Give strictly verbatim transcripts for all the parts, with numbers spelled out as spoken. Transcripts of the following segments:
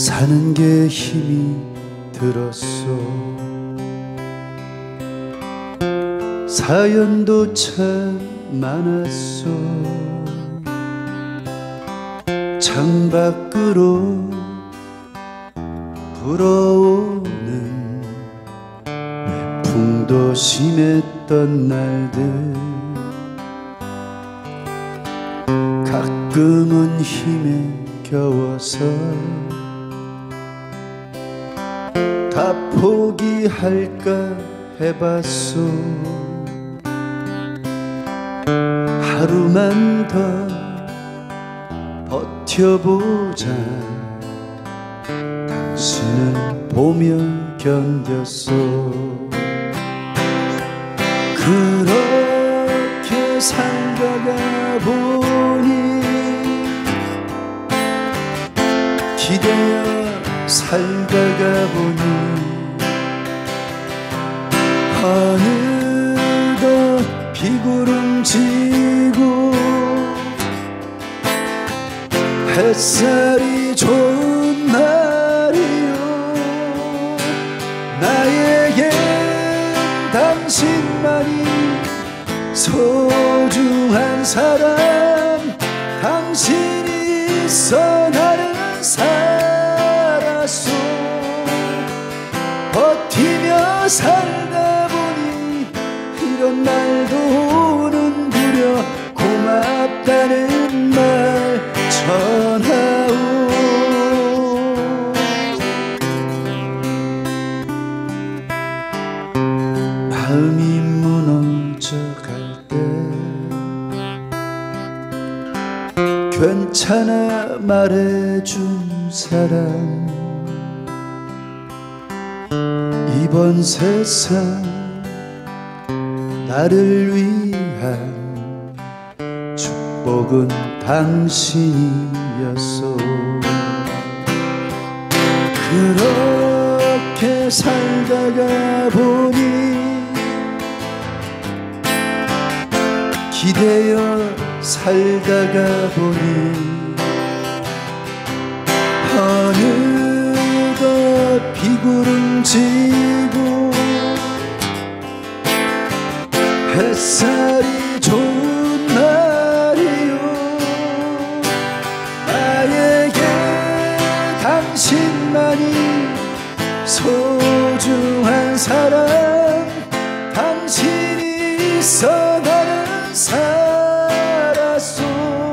사는 게 힘이 들었어. 사연도 참 많았어. 창밖으로 불어오는 매풍도 심했던 날들, 가끔은 힘에 겨워서 다 포기할까 해봤어. 하루만 더 버텨보자. 당신을 보며 견뎠어. 그렇게 살다가 보니, 기대어 살다가 보니, 어느덧 비구름 지고 햇살이 좋은 날이요. 나에겐 당신만이 소중한 사람. 당신이 있어 나는 살았어. 버티며 살다 보니 이런 날도 오는구려. 고맙다는 말 전하오. 마음이 무너져갈 때 괜찮아 말해준 사람. 이번 세상 나를 위한 축복은 당신이었어. 그렇게 살다가 보니, 기대어 살다가 보니, 어느덧 비구름 지고 햇살이 좋은 날이요. 나에게 당신만이 소중한 사람. 당신이 있어 나는 살았어.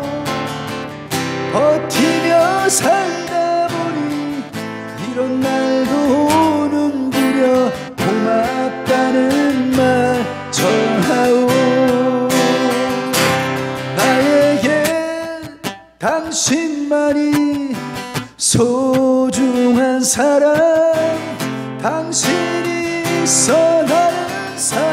버티며 살다 보니 이런 날도 오는구려. 고맙다는 말 전하오. 나에겐 당신만이 소중한 사람. 당신이 있어 나는 살았어.